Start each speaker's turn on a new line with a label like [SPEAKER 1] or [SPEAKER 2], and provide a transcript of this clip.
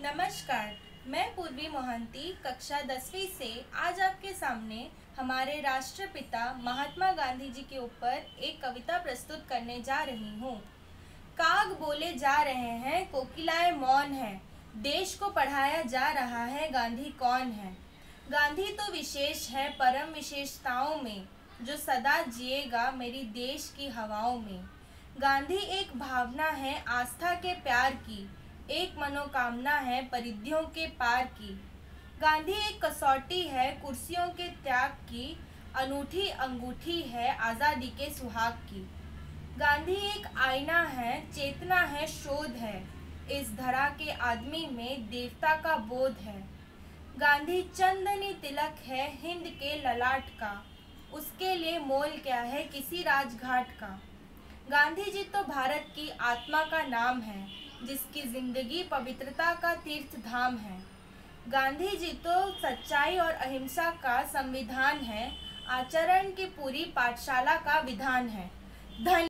[SPEAKER 1] नमस्कार। मैं पूर्वी मोहंती कक्षा 10वीं से आज आपके सामने हमारे राष्ट्रपिता महात्मा गांधी जी के ऊपर एक कविता प्रस्तुत करने जा रही हूँ। काग बोले जा रहे हैं, कोकिलाएं मौन है, देश को पढ़ाया जा रहा है गांधी कौन है। गांधी तो विशेष है परम विशेषताओं में, जो सदा जिएगा मेरी देश की हवाओं में। गांधी एक भावना है आस्था के प्यार की, एक मनोकामना है परिधियों के पार की। गांधी एक कसौटी है कुर्सियों के त्याग की, अनूठी अंगूठी है आज़ादी के सुहाग की। गांधी एक आईना है, चेतना है, शोध है, इस धरा के आदमी में देवता का बोध है। गांधी चंदनी तिलक है हिंद के ललाट का, उसके लिए मोल क्या है किसी राजघाट का। गांधी जी तो भारत की आत्मा का नाम है, जिसकी जिंदगी पवित्रता का तीर्थ धाम है। गांधी जी तो सच्चाई और अहिंसा का संविधान है, आचरण की पूरी पाठशाला का विधान है। धन्यवाद।